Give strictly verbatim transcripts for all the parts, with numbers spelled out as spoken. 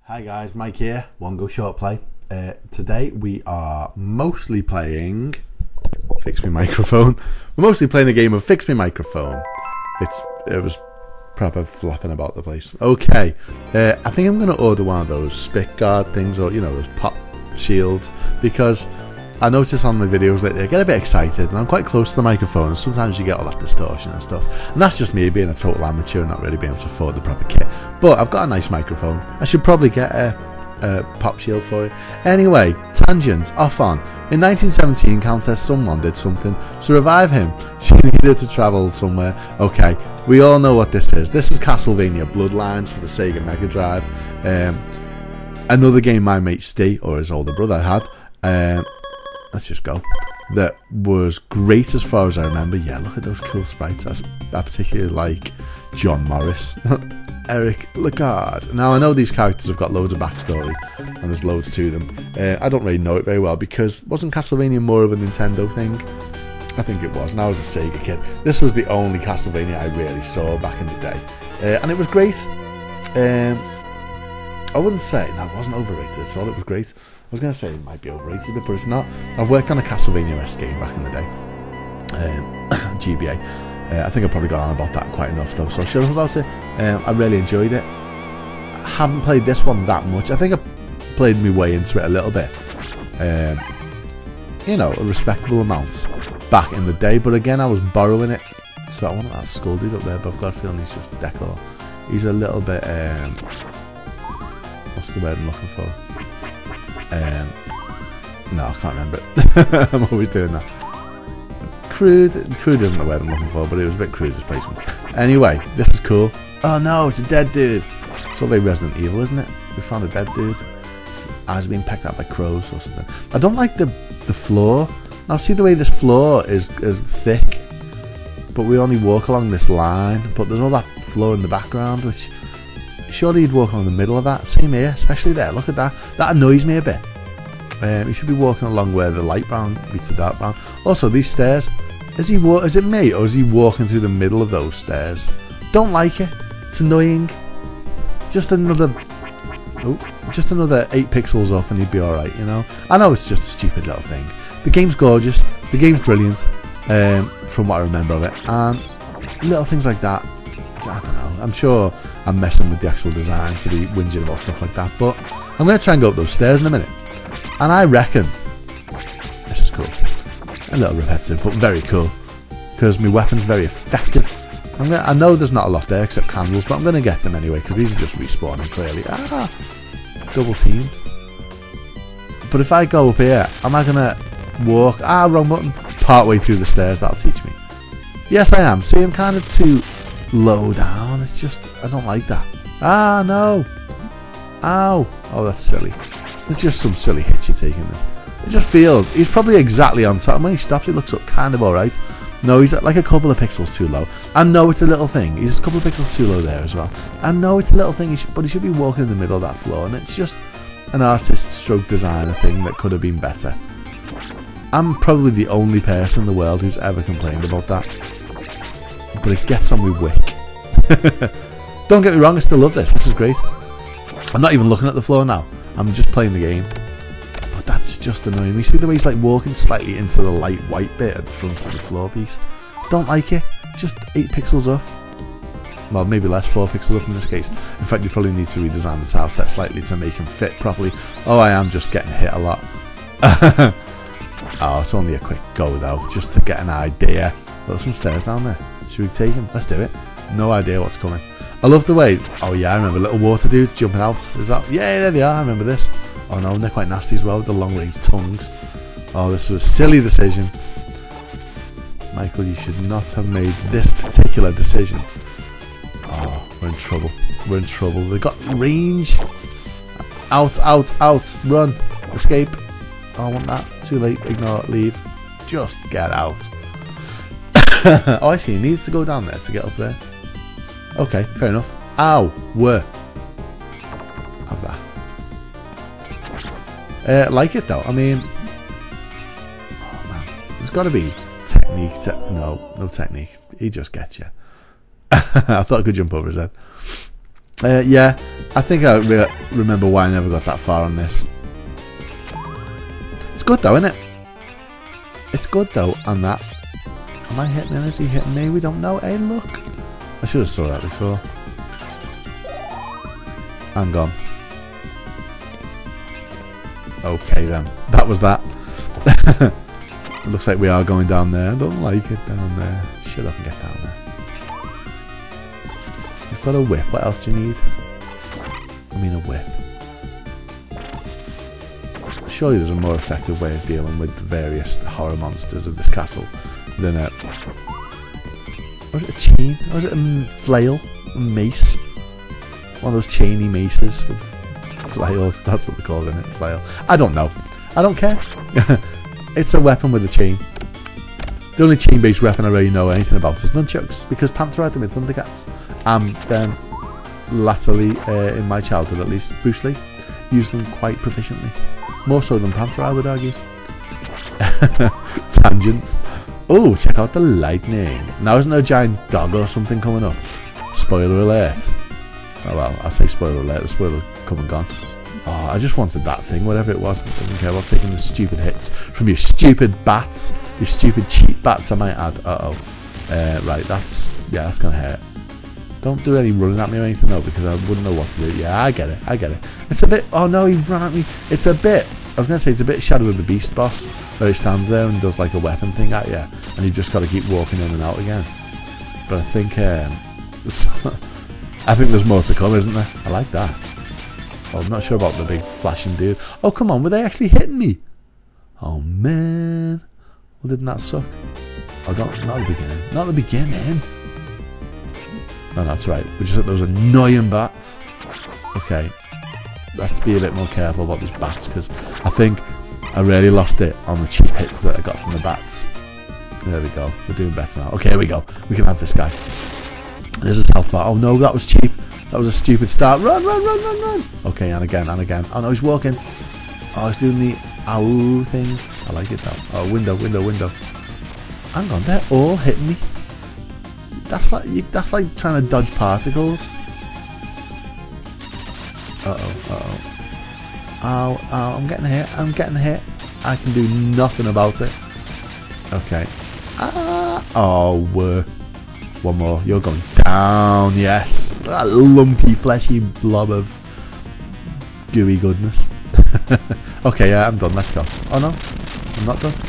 Hi guys, Mike here, One Go ShortPlay. Uh, today we are mostly playing Fix Me Microphone. We're mostly playing a game of Fix Me Microphone. It's it was proper flopping about the place. Okay, uh, I think I'm going to order one of those spit guard things, or you know, those pop shields, because I notice on the videos lately I get a bit excited and I'm quite close to the microphone, and sometimes you get all that distortion and stuff, and that's just me being a total amateur and not really being able to afford the proper kit. But I've got a nice microphone. I should probably get a, a pop shield for it. Anyway, tangent off on. In nineteen seventeen, Countess someone did something to revive him. She needed to travel somewhere. Okay, we all know what this is. This is Castlevania Bloodlines for the Sega Mega Drive. Um, another game my mate Steve, or his older brother, had. Um, Let's just go. That was great as far as I remember. Yeah, look at those cool sprites. I, I particularly like John Morris, Eric Lagarde. Now I know these characters have got loads of backstory and there's loads to them. Uh, I don't really know it very well because wasn't Castlevania more of a Nintendo thing? I think it was. And I was a Sega kid. This was the only Castlevania I really saw back in the day, uh, and it was great. Um, I wouldn't say no, it wasn't overrated at all. It was great. I was going to say it might be overrated a bit, but it's not. I've worked on a Castlevania-esque game back in the day, um, G B A. Uh, I think I probably got on about that quite enough though, so I'll shut up about it. Um, I really enjoyed it. I haven't played this one that much. I think I played my way into it a little bit. Um, you know, a respectable amount back in the day, but again, I was borrowing it. So I want that skull dude up there, but I've got a feeling he's just decor. He's a little bit, um, what's the word I'm looking for? Um, no, I can't remember it. I'm always doing that. Crude. Crude isn't the word I'm looking for, but it was a bit crude as placement. Anyway, this is cool. Oh no, it's a dead dude. It's all very Resident Evil, isn't it? We found a dead dude. Eyes being pecked out by crows or something. I don't like the the floor. Now see the way this floor is is thick, but we only walk along this line. But there's all that floor in the background, which. Surely you'd walk along the middle of that. Same here, especially there. Look at that. That annoys me a bit. Um, you should be walking along where the light brown meets the dark brown. Also, these stairs. Is he? Is it me, or is he walking through the middle of those stairs? Don't like it. It's annoying. Just another. Oh, just another eight pixels up, and he'd be all right. You know. I know it's just a stupid little thing. The game's gorgeous. The game's brilliant. Um, from what I remember of it, and little things like that. I don't know. I'm sure I'm messing with the actual design to be whinging about stuff like that, but I'm going to try and go up those stairs in a minute. And I reckon this is cool. A little repetitive, but very cool because my weapon's very effective. I'm gonna, I know there's not a lot there except candles, but I'm going to get them anyway because these are just respawning clearly. Ah, double team. But if I go up here, am I going to walk? Ah, wrong button. Part way through the stairs. That'll teach me. Yes, I am. See, I'm kind of too low down. It's just I don't like that. Ah no. Ow. Oh, that's silly. It's just some silly hit you're taking this. It just feels he's probably exactly on top. When he stops, he looks up kind of alright. No, he's like a couple of pixels too low. I know it's a little thing. He's a couple of pixels too low there as well. I know it's a little thing, he should, but he should be walking in the middle of that floor, and it's just an artist stroke designer thing that could have been better. I'm probably the only person in the world who's ever complained about that. But it gets on my wick. Don't get me wrong, I still love this. This is great. I'm not even looking at the floor now. I'm just playing the game. But that's just annoying me. See the way he's like walking slightly into the light white bit at the front of the floor piece? Don't like it. Just eight pixels up. Well, maybe less, four pixels up in this case. In fact, you probably need to redesign the tile set slightly to make him fit properly. Oh, I am just getting hit a lot. Oh, it's only a quick go though, just to get an idea. There's some stairs down there. Should we take him? Let's do it. No idea what's coming. I love the way. Oh yeah, I remember little water dudes jumping out. Is that? Yeah, there they are. I remember this. Oh no, they're quite nasty as well with the long range tongues. Oh, this was a silly decision. Michael, you should not have made this particular decision. Oh, we're in trouble. We're in trouble. They've got range. Out, out, out. Run. Escape. Oh, I want that. Too late. Ignore. Leave. Just get out. Oh, I see. You needed to go down there to get up there. Okay, fair enough. Ow, were. Have that. Uh, like it though. I mean, oh man, there's got to be technique. To, no, no technique. He just gets you. I thought I could jump over his head. Uh, yeah, I think I re remember why I never got that far on this. It's good though, isn't it? It's good though, and that. Am I hitting him? Is he hitting me? We don't know. Hey, look. I should have saw that before. Hang on. Okay then. That was that. It looks like we are going down there. I don't like it down there. Shut up and get down there. You've got a whip. What else do you need? I mean a whip. Surely there's a more effective way of dealing with the various horror monsters of this castle than a... Was it a chain? Or was it a flail? A mace? One of those chainy maces with flails. That's what they call it, isn't it? Flail. I don't know. I don't care. It's a weapon with a chain. The only chain-based weapon I really know anything about is nunchucks, because Panther had them in Thundercats. And then, latterly, uh, in my childhood at least, Bruce Lee used them quite proficiently. More so than Panther, I would argue. Tangents. Oh, check out the lightning. Now isn't there a giant dog or something coming up? Spoiler alert. Oh well, I say spoiler alert, the spoiler's come and gone. Oh, I just wanted that thing, whatever it was. I didn't care about taking the stupid hits from your stupid bats. Your stupid cheap bats, I might add. Uh-oh. Uh, right, that's... Yeah, that's gonna hurt. Don't do any running at me or anything though, because I wouldn't know what to do. Yeah, I get it, I get it. It's a bit... Oh no, he ran at me. It's a bit... I was going to say it's a bit Shadow of the Beast boss, where he stands there and does like a weapon thing at you, and you've just got to keep walking in and out again. But I think... Um, I think there's more to come, isn't there? I like that. Oh, I'm not sure about the big flashing dude. Oh, come on, were they actually hitting me? Oh, man. Well, didn't that suck? Oh, no, it's not the beginning. Not the beginning. No, that's right. We just had those annoying bats. Okay. Let's be a bit more careful about these bats, because I think I really lost it on the cheap hits that I got from the bats. There we go. We're doing better now. Okay, here we go. We can have this guy. There's his health bar. Oh, no, that was cheap. That was a stupid start. Run, run, run, run, run. Okay, and again, and again. Oh, no, he's walking. Oh, he's doing the ow thing. I like it, though. Oh, window, window, window. Hang on, they're all hitting me. That's like that's like trying to dodge particles. Uh-oh, uh-oh. Ow, ow, I'm getting hit. I'm getting hit. I can do nothing about it. Okay. Ah, oh, uh, one more. You're going down, yes. That lumpy, fleshy blob of gooey goodness. Okay, yeah, I'm done. Let's go. Oh, no. I'm not done.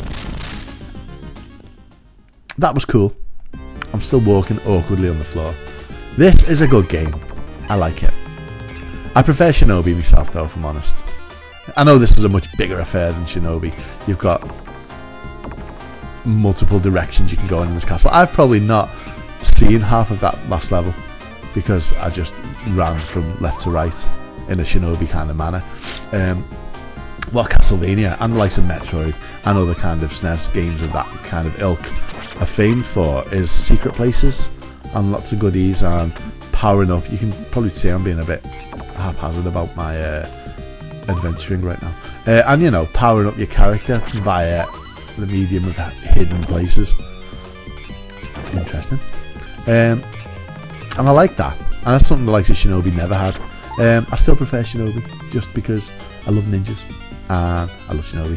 That was cool. I'm still walking awkwardly on the floor. This is a good game. I like it. I prefer Shinobi myself, though, if I'm honest. I know this is a much bigger affair than Shinobi. You've got multiple directions you can go in this castle. I've probably not seen half of that last level because I just ran from left to right in a Shinobi kind of manner. Um, what Castlevania and the likes of Metroid and other kind of S N E S games of that kind of ilk are famed for is secret places and lots of goodies and powering up. You can probably see I'm being a bit haphazard about my uh, adventuring right now. Uh, and you know, powering up your character via the medium of hidden places. Interesting. Um, and I like that. And that's something the likes of Shinobi never had. Um, I still prefer Shinobi just because I love ninjas. And I love Shinobi.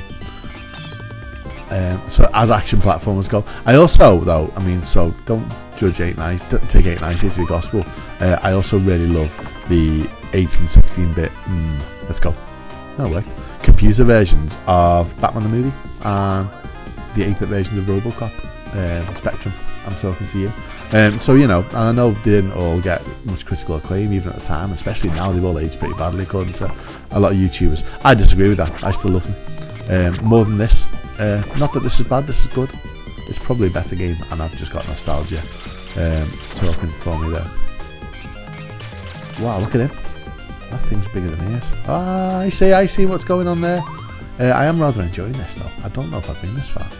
Um, so as action platformers go, I also though, I mean, so don't judge eight nine, don't take eight ninety to be gospel. Uh, I also really love the eight and sixteen bit. Mm, let's go. No way. Computer versions of Batman the movie and the eight bit versions of RoboCop, um, Spectrum. I'm talking to you. Um, so you know, and I know they didn't all get much critical acclaim even at the time, especially now they've all aged pretty badly according to a lot of YouTubers. I disagree with that. I still love them um, more than this. Uh, not that this is bad, this is good. It's probably a better game and I've just got nostalgia um, talking for me there. Wow, look at him. That thing's bigger than he is. Ah, I see, I see what's going on there. Uh, I am rather enjoying this though. I don't know if I've been this far.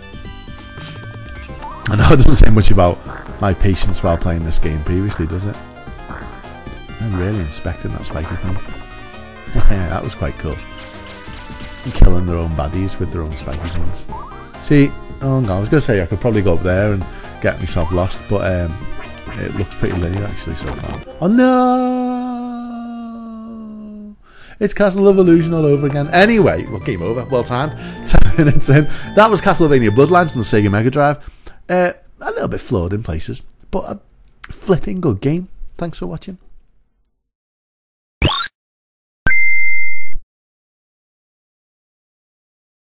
I know it doesn't say much about my patience while playing this game previously, does it? I'm really inspecting that spiky thing. That was quite cool. Killing their own baddies with their own spiky things. See, oh no, I was going to say I could probably go up there and get myself lost, but um, it looks pretty linear actually so far. Oh no! It's Castle of Illusion all over again. Anyway, well, game over. Well timed. Ten minutes in. That was Castlevania Bloodlines on the Sega Mega Drive. Uh, a little bit flawed in places, but a flipping good game. Thanks for watching.